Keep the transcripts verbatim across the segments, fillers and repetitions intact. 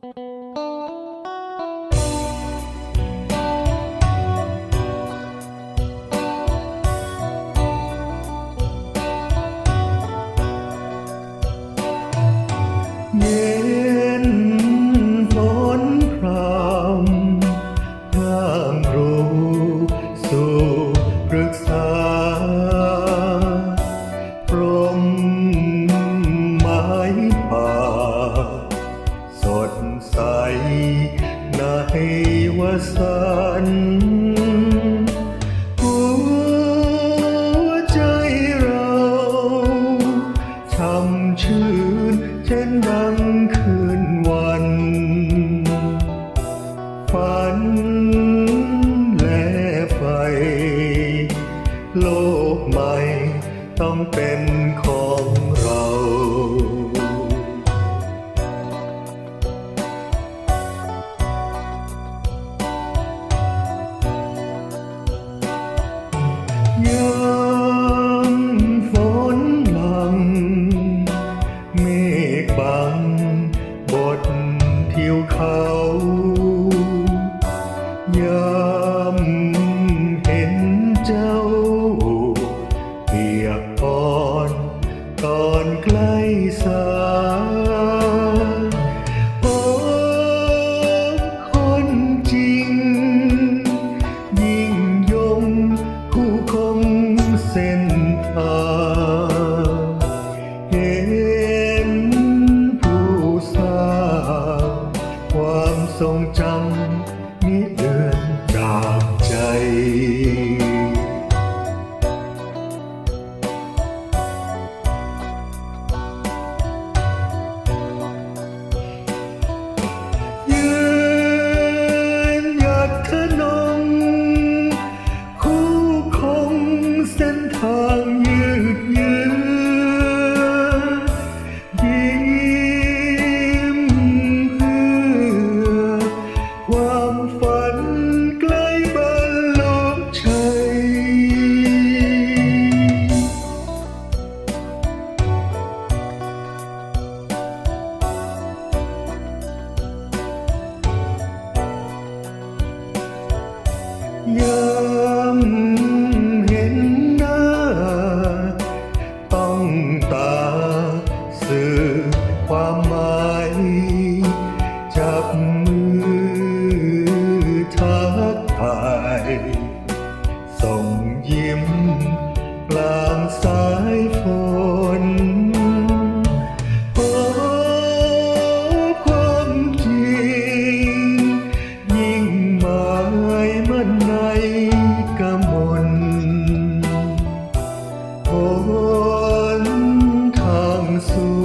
เย็นฝนพรำร่างรู้สู่ปรึกษาพรมไม้ป่าสดใสในวสันต์หัวใจเราช่ำชื่นเช่นดังคืนวันฝันและไฟโลกใหม่ต้องเป็นของเรายามฝนหลั่งเมฆบังบดทิวเขายามเห็นเจ้าเปียกปอนตอนใกล้สายพบคนจริงยิ่งยงคู่คงเส้นทางเห็นผู้สร้างความทรงจำมิเลือนจากใจยืนหยัดขนมคู่คงเส้นทางยืดเยื้อยิ้มเพื่อความฝันใกล้บรรลุชัยยามเห็นหน้าต้องตาสื่อความหมายจับมือทักทายส่งยิ้มกลางสายฝนพบความจริงยิ่งหมายมั่นในกมลหนทางสู่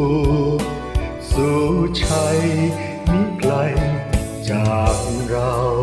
สู่ชัยมิไกลจากเรา